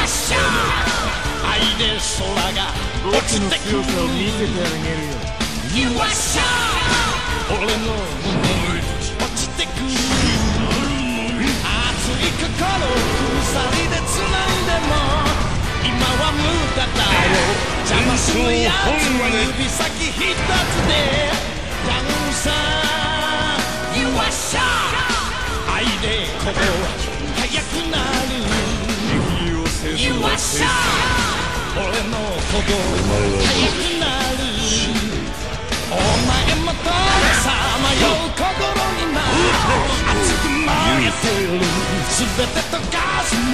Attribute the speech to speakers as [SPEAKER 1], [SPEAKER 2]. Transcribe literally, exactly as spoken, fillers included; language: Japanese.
[SPEAKER 1] っしゃ愛で空が落ちてくるYou are shy 俺の胸に落ちてくる熱い心鎖で繋いでも今は無駄だよ邪魔するやつは指先一つでダウンさ You are shy 愛でここ速くなる You are shy 俺の鼓動速くなるお前もどれさまよう心にな熱く燃えてる全て溶かす